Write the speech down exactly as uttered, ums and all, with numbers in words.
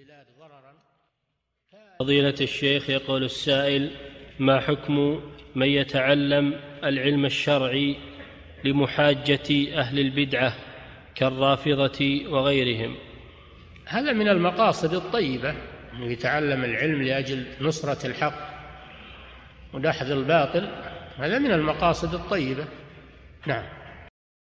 البلاد ضررا. فضيلة الشيخ، يقول السائل: ما حكم من يتعلم العلم الشرعي لمحاجة أهل البدعة كالرافضة وغيرهم؟ هذا من المقاصد الطيبة، أنه يتعلم العلم لأجل نصرة الحق ودحض الباطل، هذا من المقاصد الطيبة. نعم.